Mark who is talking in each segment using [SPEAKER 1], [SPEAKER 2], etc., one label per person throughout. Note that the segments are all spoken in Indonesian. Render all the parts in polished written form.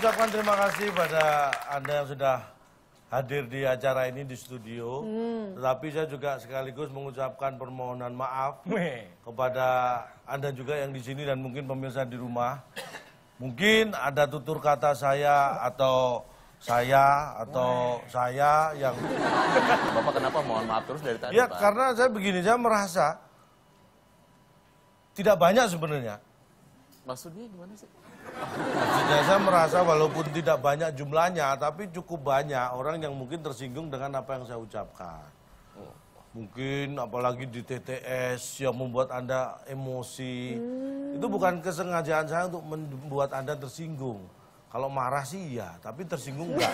[SPEAKER 1] mengucapkan terima kasih pada Anda yang sudah hadir di acara ini di studio. Tetapi saya juga sekaligus mengucapkan permohonan maaf kepada Anda juga yang di sini dan mungkin pemirsa di rumah. Mungkin ada tutur kata saya atau saya yang...
[SPEAKER 2] Bapak kenapa mohon maaf terus dari tadi,
[SPEAKER 1] Ya,
[SPEAKER 2] Pak?
[SPEAKER 1] karena saya begini, saya merasa tidak banyak sebenarnya.
[SPEAKER 2] Maksudnya gimana sih?
[SPEAKER 1] Maksudnya saya merasa walaupun tidak banyak jumlahnya, tapi cukup banyak orang yang mungkin tersinggung dengan apa yang saya ucapkan. Mungkin apalagi di TTS yang membuat Anda emosi. Itu bukan kesengajaan saya untuk membuat Anda tersinggung. Kalau marah sih iya, tapi tersinggung enggak.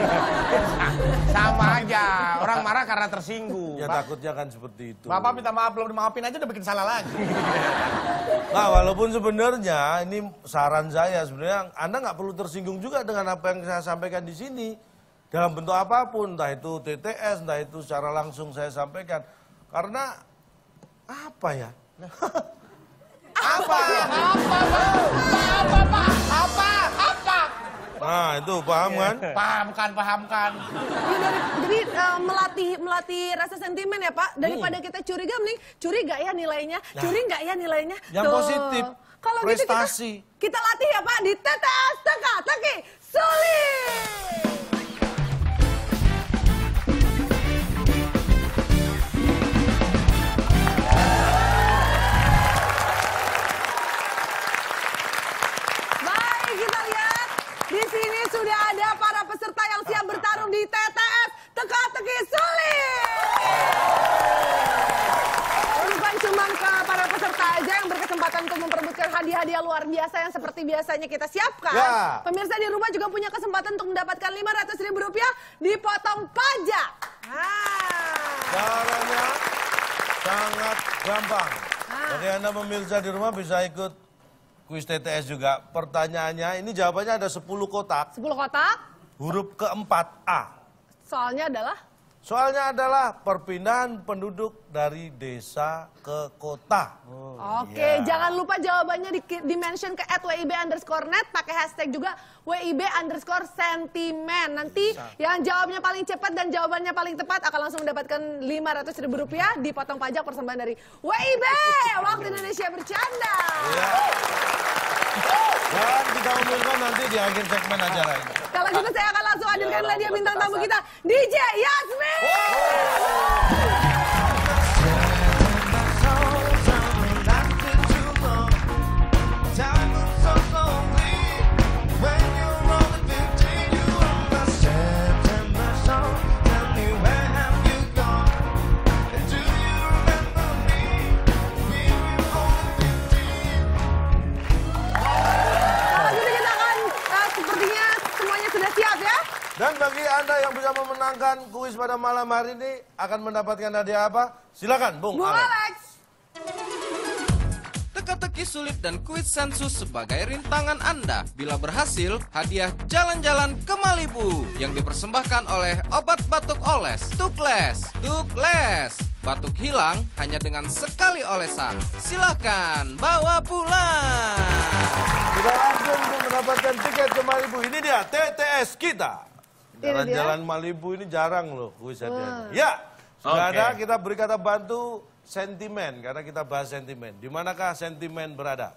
[SPEAKER 3] Sama aja, orang marah karena tersinggung.
[SPEAKER 1] Ya takutnya kan seperti itu.
[SPEAKER 3] Bapak minta maaf, belum dimaafin aja udah bikin salah lagi.
[SPEAKER 1] Nah, walaupun sebenarnya ini saran saya sebenarnya Anda nggak perlu tersinggung juga dengan apa yang saya sampaikan di sini dalam bentuk apapun, entah itu TTS, entah itu secara langsung saya sampaikan. Karena apa ya?
[SPEAKER 3] Apa?
[SPEAKER 1] Nah, itu paham kan?
[SPEAKER 3] Pahamkan.
[SPEAKER 4] Jadi melatih rasa sentimen ya Pak. Daripada kita curiga, mending curi nggak ya nilainya? Curi nggak ya nilainya?
[SPEAKER 1] Yang positif,
[SPEAKER 4] Kalau
[SPEAKER 1] prestasi.
[SPEAKER 4] Gitu kita latih ya Pak di TTS teka-teki sulit. Baik, kita lihat di sini sudah ada para peserta yang siap bertarung di TTS teka-teki sulit. Bukan cuma ke para peserta aja yang berkesempatan untuk memperebutkan hadiah-hadiah luar biasa yang seperti biasanya kita siapkan.
[SPEAKER 1] Ya.
[SPEAKER 4] Pemirsa di rumah juga punya kesempatan untuk mendapatkan Rp500.000 dipotong pajak.
[SPEAKER 1] Caranya sangat gampang. Bagi Anda pemirsa di rumah bisa ikut kuis TTS juga. Pertanyaannya, ini jawabannya ada 10 kotak.
[SPEAKER 4] 10 kotak.
[SPEAKER 1] Huruf keempat A.
[SPEAKER 4] Soalnya adalah
[SPEAKER 1] perpindahan penduduk dari desa ke kota.
[SPEAKER 4] Oke, jangan lupa jawabannya di-mention ke @wib_net, pakai hashtag juga WIB_sentimen. Nanti yang jawabnya paling cepat dan jawabannya paling tepat akan langsung mendapatkan Rp500.000 dipotong pajak persembahan dari WIB. Waktu Indonesia Bercanda.
[SPEAKER 1] Dan kita umumkan nanti di akhir segmen acara ini.
[SPEAKER 4] Kalau gitu saya akan langsung hadirkan lagi bintang tamu kita, DJ Yasmin.
[SPEAKER 1] Dan bagi Anda yang bisa memenangkan kuis pada malam hari ini akan mendapatkan hadiah apa? Silakan, Bung Alex.
[SPEAKER 5] Teka-teki sulit dan kuis sensus sebagai rintangan Anda. Bila berhasil, hadiah jalan-jalan ke Malibu yang dipersembahkan oleh obat batuk oles, Tukles. Batuk hilang hanya dengan sekali olesan. Silakan bawa pulang.
[SPEAKER 1] Sudah langsung untuk mendapatkan tiket ke Malibu. Ini dia TTS kita. Jalan-jalan Malibu ini jarang loh kuis hadiahnya. Ya, sudah ada, kita beri kata bantu sentimen, karena kita bahas sentimen. Di manakah sentimen berada?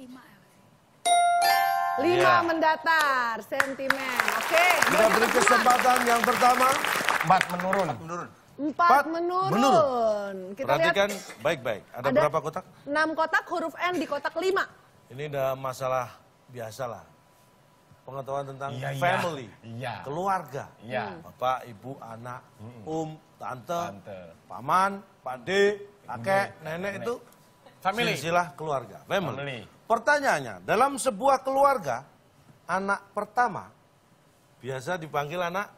[SPEAKER 4] 5 mendatar, sentimen. Oke.
[SPEAKER 1] Kita beri kesempatan yang pertama.
[SPEAKER 3] 4 menurun.
[SPEAKER 4] 4 menurun. Kita
[SPEAKER 1] Perhatikan
[SPEAKER 4] lihat
[SPEAKER 1] baik-baik. Ada berapa kotak?
[SPEAKER 4] 6 kotak, huruf N di kotak 5.
[SPEAKER 1] Ini udah masalah biasa lah. Pengetahuan tentang family, keluarga. Bapak, ibu, anak, tante, paman, pakde, kakek, nenek itu silsilah keluarga, family. Pertanyaannya, dalam sebuah keluarga, anak pertama biasa dipanggil anak?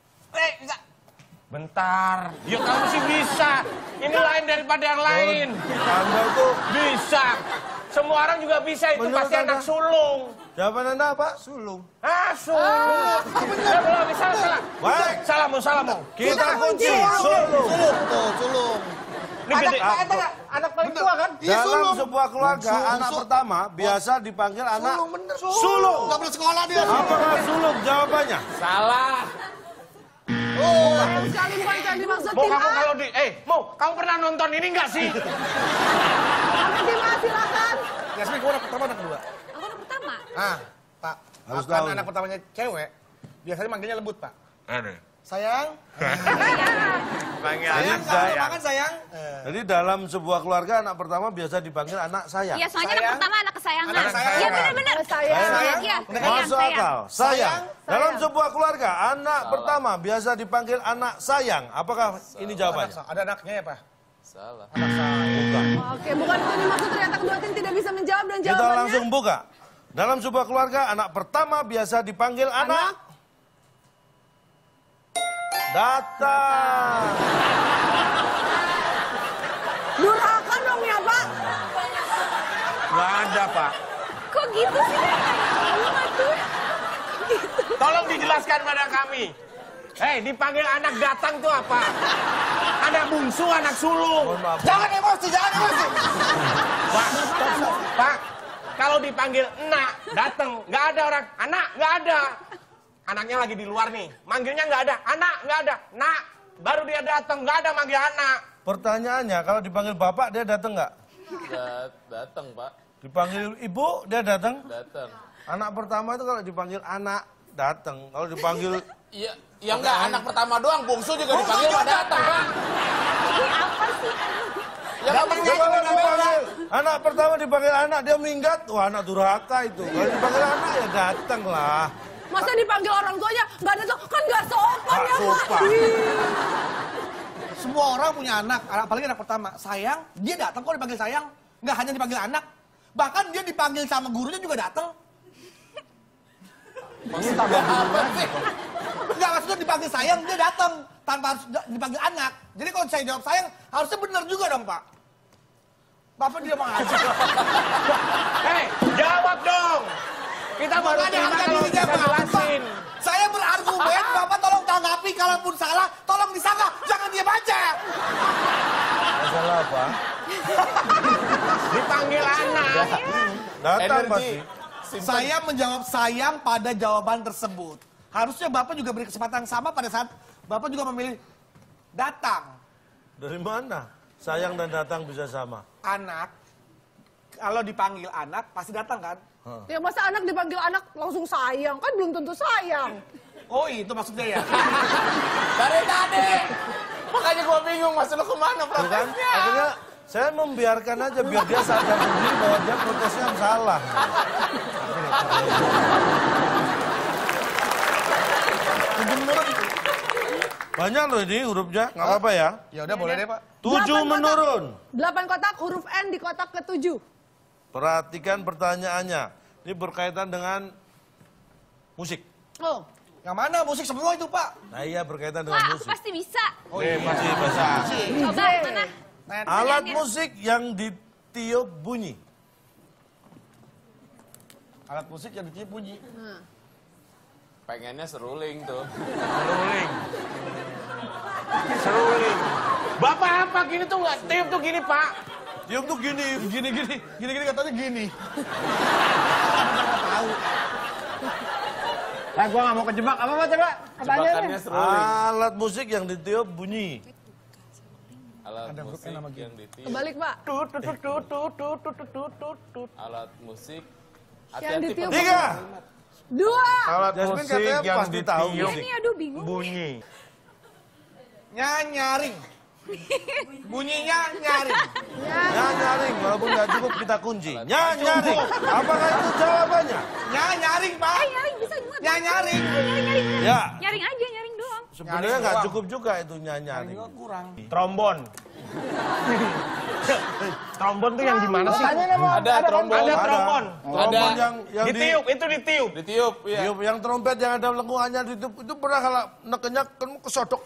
[SPEAKER 3] Bentar. Ya kamu sih bisa. Ini lain daripada yang lain.
[SPEAKER 1] Anda itu
[SPEAKER 3] bisa. Semua orang juga bisa, itu
[SPEAKER 1] menurut
[SPEAKER 3] pasti anak sulung.
[SPEAKER 1] Jawaban Anda apa? Sulung.
[SPEAKER 3] Sulung. Ya belum, salah.
[SPEAKER 1] Baik.
[SPEAKER 3] Salamu.
[SPEAKER 1] Kita kunci sulung.
[SPEAKER 3] Ini gede. Anak paling mertua kan?
[SPEAKER 1] Dalam sebuah keluarga, anak pertama biasa dipanggil anak sulung.
[SPEAKER 6] Nggak boleh sekolah dia.
[SPEAKER 1] Apakah sulung jawabannya?
[SPEAKER 2] Salah.
[SPEAKER 4] Sayang sekali bukan yang dimaksud
[SPEAKER 3] Mau
[SPEAKER 4] tim
[SPEAKER 3] kamu
[SPEAKER 4] A.
[SPEAKER 3] kalau di... Mau, kamu pernah nonton ini nggak sih?
[SPEAKER 4] Sampai tim A silakan.
[SPEAKER 6] Yasmin, kamu anak pertama anak kedua?
[SPEAKER 7] Aku anak pertama.
[SPEAKER 6] Ah, Pak.
[SPEAKER 1] Harus
[SPEAKER 6] Karena
[SPEAKER 1] tahu.
[SPEAKER 6] anak pertamanya cewek, biasanya manggilnya lembut, Pak.
[SPEAKER 3] Aneh.
[SPEAKER 6] Sayang.
[SPEAKER 3] Panggil
[SPEAKER 6] Sayang,
[SPEAKER 3] anak
[SPEAKER 6] kamu
[SPEAKER 3] saya.
[SPEAKER 6] makan sayang.
[SPEAKER 1] Jadi dalam sebuah keluarga anak pertama biasa dipanggil anak sayang.
[SPEAKER 7] Iya, soalnya anak
[SPEAKER 6] Sayang.
[SPEAKER 7] pertama anak kesayangan.
[SPEAKER 6] Anak kesayangan.
[SPEAKER 7] Iya, benar-benar.
[SPEAKER 4] Sayang.
[SPEAKER 7] Iya,
[SPEAKER 1] Masuk
[SPEAKER 7] sayang.
[SPEAKER 1] akal. Sayang. Dalam
[SPEAKER 4] Sayang.
[SPEAKER 1] sebuah keluarga anak pertama biasa dipanggil anak sayang. Apakah ini jawabannya?
[SPEAKER 6] Ada anaknya ya, Pak?
[SPEAKER 2] Salah.
[SPEAKER 6] Anak sayang.
[SPEAKER 4] Oke, bukan itu dimaksud, ternyata kedua tim tidak bisa menjawab dan
[SPEAKER 1] Kita
[SPEAKER 4] jawabannya.
[SPEAKER 1] langsung buka. Dalam sebuah keluarga anak pertama biasa dipanggil anak datang.
[SPEAKER 4] Durhaka dong ya, Pak.
[SPEAKER 3] Nggak ada, Pak.
[SPEAKER 7] Kok gitu sih? Gimana tuh?
[SPEAKER 3] Tolong dijelaskan pada kami. Dipanggil anak datang tuh apa? Anak bungsu, anak sulung.
[SPEAKER 1] Mohon maaf.
[SPEAKER 6] Jangan emosi, jangan emosi.
[SPEAKER 3] Pak, kalau dipanggil enak, datang. Nggak ada orang. Anak, nggak ada. Anaknya lagi di luar nih. Manggilnya nggak ada. Anak, nggak ada. Nak, baru dia datang. Nggak ada manggil anak.
[SPEAKER 1] Pertanyaannya kalau dipanggil bapak dia datang nggak?
[SPEAKER 2] Datang, Pak.
[SPEAKER 1] Dipanggil ibu dia datang?
[SPEAKER 2] Datang.
[SPEAKER 1] Anak pertama itu kalau dipanggil anak datang. Kalau dipanggil
[SPEAKER 2] Iya, ya enggak anak pertama doang, bungsu juga dipanggil Pak datang, Pak.
[SPEAKER 7] Ini apa sih?
[SPEAKER 2] Ya enggak
[SPEAKER 1] Kalau dipanggil anak pertama dipanggil anak dia minggat, wah anak durhaka itu. Kalau dipanggil anak ya datang lah.
[SPEAKER 4] Masa dipanggil orang tuanya nggak ada tuh, kan nggak sopan
[SPEAKER 1] Nggak
[SPEAKER 4] ya, Pak.
[SPEAKER 1] sopan.
[SPEAKER 6] Semua orang punya anak, apalagi anak pertama. Sayang, dia datang kok dipanggil sayang. Nggak hanya dipanggil anak, bahkan dia dipanggil sama gurunya juga datang.
[SPEAKER 2] Maksudnya apa sih?
[SPEAKER 6] Nggak, maksudnya dipanggil sayang, dia datang. Tanpa harus dipanggil anak. Jadi kalau saya jawab sayang, harusnya benar juga dong, Pak. Bapak dia mengajar.
[SPEAKER 3] Jawab dong. Kita baru
[SPEAKER 6] Makanya
[SPEAKER 3] terima
[SPEAKER 6] harga
[SPEAKER 3] kalau
[SPEAKER 6] dirinya,
[SPEAKER 3] bisa
[SPEAKER 6] Pak.
[SPEAKER 3] jelasin.
[SPEAKER 6] Saya berargumen, Bapak tolong tanggapi. Kalaupun salah, tolong disangka. Jangan dia baca.
[SPEAKER 1] Masalah apa?
[SPEAKER 3] Dipanggil anak.
[SPEAKER 1] Datang
[SPEAKER 2] Energi.
[SPEAKER 1] pasti.
[SPEAKER 6] Saya menjawab sayang pada jawaban tersebut. Harusnya Bapak juga beri kesempatan yang sama pada saat Bapak juga memilih datang.
[SPEAKER 1] Dari mana? Sayang dan datang bisa sama.
[SPEAKER 6] Anak, kalau dipanggil anak, pasti datang kan?
[SPEAKER 4] Ya masa anak dipanggil anak langsung sayang, kan belum tentu sayang.
[SPEAKER 6] Oh itu maksudnya ya?
[SPEAKER 2] Dari tadi. Makanya gua bingung, Mas, lu kemana
[SPEAKER 1] Tuh kan?
[SPEAKER 2] protesnya?
[SPEAKER 1] Akhirnya saya membiarkan aja biar dia sadar sendiri bahwa dia protesnya salah. Banyak loh ini hurufnya, nggak apa-apa ya.
[SPEAKER 6] Ya udah boleh deh Pak.
[SPEAKER 1] 7 menurun.
[SPEAKER 4] 8 kotak, huruf N di kotak ke-7.
[SPEAKER 1] Perhatikan pertanyaannya. Ini berkaitan dengan musik.
[SPEAKER 4] Oh,
[SPEAKER 6] Yang mana musik semua itu Pak?
[SPEAKER 1] Nah iya berkaitan dengan
[SPEAKER 7] Wah, aku
[SPEAKER 1] musik.
[SPEAKER 7] pasti bisa.
[SPEAKER 6] Oh iya.
[SPEAKER 1] Masih bahasa.
[SPEAKER 7] Coba, mana?
[SPEAKER 1] Alat musik yang ditiup bunyi.
[SPEAKER 6] Alat musik yang ditiup bunyi.
[SPEAKER 2] Pengennya seruling tuh.
[SPEAKER 3] Seruling. Bapak apa gini tuh nggak tiup tuh gini Pak.
[SPEAKER 1] Tiup tuh gini.
[SPEAKER 6] Gini katanya gini.
[SPEAKER 3] Gua nggak mau kejebak. Apa coba?
[SPEAKER 2] Jebakannya seruling.
[SPEAKER 1] Alat musik yang ditiup bunyi.
[SPEAKER 2] Alat musik yang ditiup.
[SPEAKER 4] kebalik Pak.
[SPEAKER 2] Alat musik.
[SPEAKER 4] Yang ditiup.
[SPEAKER 1] 3.
[SPEAKER 4] 2.
[SPEAKER 3] Alat
[SPEAKER 1] Jasmine
[SPEAKER 3] musik
[SPEAKER 1] katanya
[SPEAKER 3] yang
[SPEAKER 1] pasti tahu
[SPEAKER 3] ditiup
[SPEAKER 1] musik.
[SPEAKER 7] Ini aduh bingung.
[SPEAKER 3] bunyi.
[SPEAKER 6] Nyaring. Bunyinya nyaring.
[SPEAKER 1] Nyaring, walaupun nggak cukup kita kunci. Nyaring. Apakah itu jawabannya?
[SPEAKER 6] Nyaring Pak.
[SPEAKER 7] Nyaring bisa juga.
[SPEAKER 6] Nyaring.
[SPEAKER 7] Nyaring.
[SPEAKER 1] Ya.
[SPEAKER 7] Nyaring aja, nyaring doang.
[SPEAKER 1] Sebenarnya nggak cukup juga itu nyaring.
[SPEAKER 6] Kurang.
[SPEAKER 3] Trombon. Trombon tuh yang gimana sih?
[SPEAKER 2] Ada trombon.
[SPEAKER 3] Ada trombon.
[SPEAKER 1] Trombon yang
[SPEAKER 3] Ditiup, itu ditiup.
[SPEAKER 2] Ditiup, iya.
[SPEAKER 1] ditiup, yang trompet yang ada lengkungannya ditiup itu pernah kalau nekennya kesodok.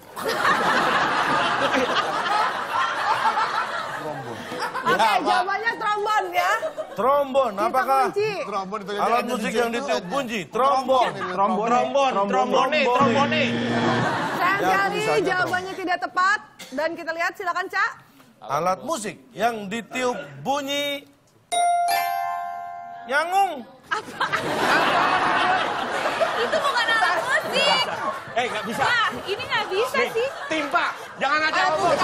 [SPEAKER 4] Oke, jawabannya trombon ya.
[SPEAKER 1] Trombon,
[SPEAKER 4] Kita
[SPEAKER 1] apakah
[SPEAKER 4] kunci.
[SPEAKER 6] Trombon itu
[SPEAKER 1] alat musik yang ditiup bunyi? Trombon.
[SPEAKER 3] Trombone.
[SPEAKER 4] Sayang
[SPEAKER 1] Ya,
[SPEAKER 4] sekali
[SPEAKER 1] bisa aja,
[SPEAKER 4] jawabannya tidak tepat. Dan kita lihat silakan Cak.
[SPEAKER 1] Alat musik yang ditiup bunyi nyangung.
[SPEAKER 7] Itu bukan alat musik.
[SPEAKER 3] Nggak bisa.
[SPEAKER 7] Wah, ini nggak bisa
[SPEAKER 3] Nih,
[SPEAKER 7] sih.
[SPEAKER 3] timpa. Jangan aja ngomong.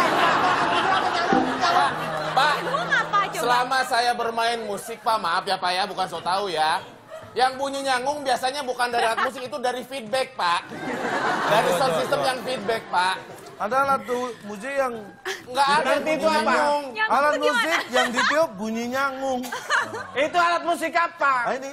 [SPEAKER 2] Pak,
[SPEAKER 7] Lu ngapa coba?
[SPEAKER 2] selama saya bermain musik, Pak, maaf ya Pak ya, bukan so tahu ya. Yang bunyi nyangung biasanya bukan dari alat musik, itu dari feedback, Pak. Dari sound system yang feedback, Pak.
[SPEAKER 1] Ada alat musik yang
[SPEAKER 2] Nggak ada
[SPEAKER 3] Nanti itu
[SPEAKER 2] bunyi
[SPEAKER 3] apa?
[SPEAKER 2] nyangung.
[SPEAKER 7] Nyangung
[SPEAKER 1] alat
[SPEAKER 7] tuh gimana?
[SPEAKER 1] musik yang ditiup bunyi nyangung.
[SPEAKER 3] Itu alat musik apa?
[SPEAKER 1] Nah, ini.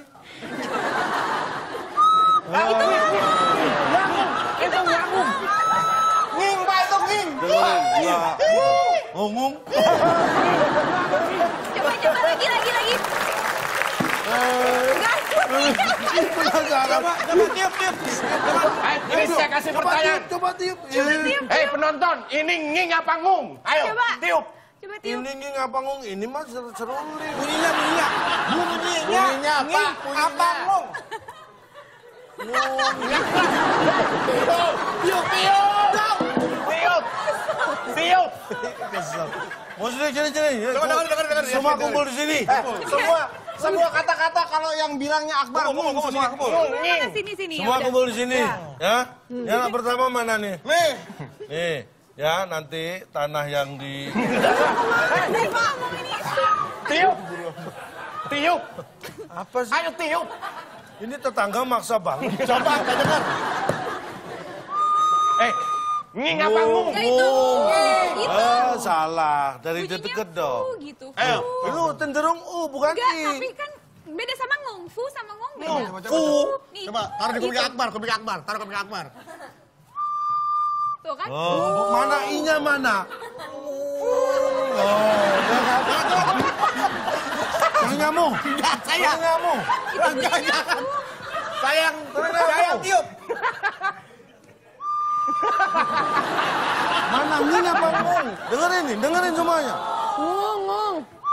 [SPEAKER 3] Itu nyambung.
[SPEAKER 2] Nging, Pak, itu nging.
[SPEAKER 1] Ngomong.
[SPEAKER 7] Coba lagi.
[SPEAKER 1] Coba tiup.
[SPEAKER 3] Ini saya kasih pertanyaan.
[SPEAKER 1] Coba tiup.
[SPEAKER 3] Penonton, ini nging apa ngung? Ayo,
[SPEAKER 7] Coba.
[SPEAKER 3] tiup.
[SPEAKER 7] Coba tiup.
[SPEAKER 1] Ini ngapa ngomong? Ini mah seruling.
[SPEAKER 6] Bunyinya.
[SPEAKER 2] Bunyinya, Pak,
[SPEAKER 6] Apa ngong?
[SPEAKER 3] Tiup.
[SPEAKER 1] Maksudnya sini.
[SPEAKER 6] Dengar.
[SPEAKER 1] Semua kumpul di sini.
[SPEAKER 6] Semua kata-kata kalau yang bilangnya Akbar ngomong semua.
[SPEAKER 7] Mana sini
[SPEAKER 1] Semua
[SPEAKER 7] udah.
[SPEAKER 1] kumpul di sini. Ya. Yang pertama mana nih?
[SPEAKER 6] Nih,
[SPEAKER 1] Nih. Ya, nanti tanah yang di...
[SPEAKER 3] Tiup.
[SPEAKER 1] Apa sih?
[SPEAKER 3] Ayo tiup.
[SPEAKER 1] Ini tetangga maksa banget.
[SPEAKER 6] coba kita dengar.
[SPEAKER 3] Nging apa ngung?
[SPEAKER 7] Ya itu. Itu.
[SPEAKER 1] Salah. Dari
[SPEAKER 7] Bunyinya
[SPEAKER 1] deket
[SPEAKER 7] fu
[SPEAKER 1] dong.
[SPEAKER 7] gitu.
[SPEAKER 3] Ayo.
[SPEAKER 1] Lu cenderung bukan
[SPEAKER 7] Enggak,
[SPEAKER 1] i.
[SPEAKER 7] tapi kan beda sama ngung. Fu sama ngong beda. Nih.
[SPEAKER 6] Coba taruh di kuping Akbar, taruh kuping Akbar.
[SPEAKER 7] Tuh kan.
[SPEAKER 1] Oh, mana i-nya mana? Yang nyamuk.
[SPEAKER 6] Saya
[SPEAKER 1] Nyamuk.
[SPEAKER 6] jangan. Saya yang tiup.
[SPEAKER 1] Mana nging apa ngong? Dengerin semuanya.
[SPEAKER 4] Ngung.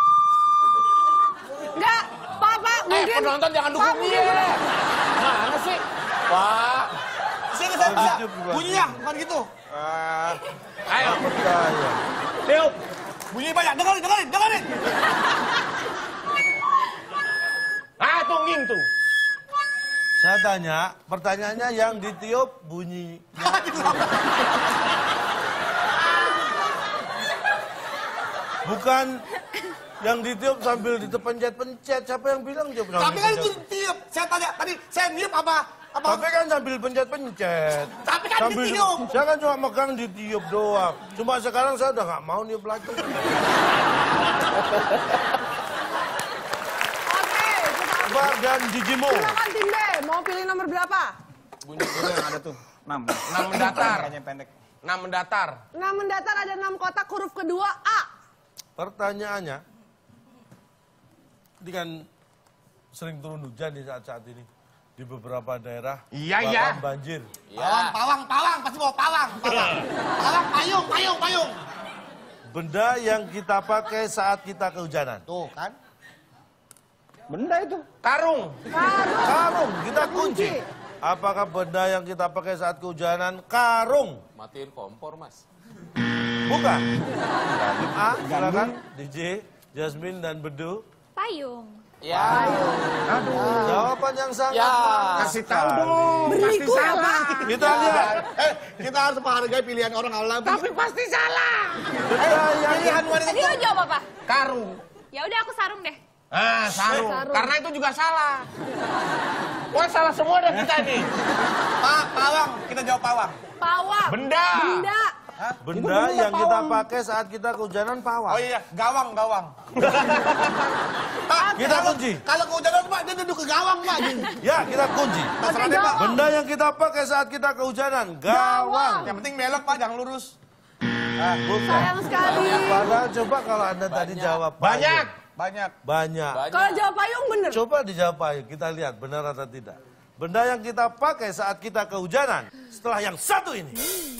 [SPEAKER 4] Enggak, Pak, mungkin.
[SPEAKER 2] Penonton jangan dukung dia. Mana sih? Pak.
[SPEAKER 6] Sini saya bisa. Bunyinya bukan gitu.
[SPEAKER 3] Ayo.
[SPEAKER 1] Percaya.
[SPEAKER 3] Tiup.
[SPEAKER 6] Bunyi banyak. Dengerin.
[SPEAKER 3] Tuh nging tuh.
[SPEAKER 1] Saya tanya, pertanyaannya yang ditiup bunyi. Bukan yang ditiup sambil ditepencet-pencet. Siapa yang bilang dia bilang
[SPEAKER 6] Tapi kan itu tiup. Saya tanya tadi, saya niup apa?
[SPEAKER 1] Tapi kan sambil pencet-pencet.
[SPEAKER 6] Tapi kan ditiup.
[SPEAKER 1] Saya kan cuma megang ditiup doang. Cuma sekarang saya udah nggak mau niup lagi.
[SPEAKER 4] Oke,
[SPEAKER 1] Akbar dan Jijimo.
[SPEAKER 4] silakan tim B. Mau pilih nomor berapa?
[SPEAKER 2] Bunyi yang ada tuh.
[SPEAKER 3] 6 mendatar. 6 mendatar.
[SPEAKER 4] 6 mendatar ada 6 kotak huruf kedua A.
[SPEAKER 1] Pertanyaannya, ini kan sering turun hujan di saat-saat ini. Di beberapa daerah,
[SPEAKER 3] Iya.
[SPEAKER 1] bahkan banjir.
[SPEAKER 6] Pawang, pasti bawa pawang. Pawang, payung.
[SPEAKER 1] Benda yang kita pakai saat kita kehujanan.
[SPEAKER 6] Tuh kan.
[SPEAKER 3] Karung.
[SPEAKER 1] Karung, kita kunci. Apakah benda yang kita pakai saat kehujanan? Karung.
[SPEAKER 2] Matiin kompor, Mas.
[SPEAKER 1] Bukan. Tim A, silakan. DJ, Jasmine, dan Bedu.
[SPEAKER 7] Payung.
[SPEAKER 2] Ya.
[SPEAKER 1] Jawaban yang sangat
[SPEAKER 2] Ya.
[SPEAKER 3] Kasih tahu dong. Pasti salah.
[SPEAKER 1] Kita lihat.
[SPEAKER 6] Kita harus menghargai pilihan orang Allah.
[SPEAKER 3] Tapi pasti salah.
[SPEAKER 6] Pilihan wanita.
[SPEAKER 7] Tadi lo jawab apa?
[SPEAKER 3] Karung.
[SPEAKER 7] Ya udah aku sarung deh.
[SPEAKER 3] Sarung. Karena itu juga salah. Wah, salah semua deh kita nih.
[SPEAKER 6] Pawang, kita jawab pawang.
[SPEAKER 4] Pawang.
[SPEAKER 3] Benda.
[SPEAKER 1] Benda yang kita pakai saat kita kehujanan pawang.
[SPEAKER 6] Oh iya, gawang.
[SPEAKER 1] Kita kunci.
[SPEAKER 6] Kalau kehujanan Pak, dia duduk ke gawang Pak.
[SPEAKER 1] Ya, kita kunci.
[SPEAKER 6] Terserah deh Pak.
[SPEAKER 1] Benda yang kita pakai saat kita kehujanan, gawang.
[SPEAKER 6] Yang penting belok Pak, jangan lurus.
[SPEAKER 1] Bukan.
[SPEAKER 4] Sayang sekali.
[SPEAKER 1] Padahal coba kalau Anda tadi jawab payung. Banyak.
[SPEAKER 4] Kalau jawab payung bener.
[SPEAKER 1] Coba dijawab payung, kita lihat benar atau tidak. Benda yang kita pakai saat kita kehujanan, setelah yang satu ini.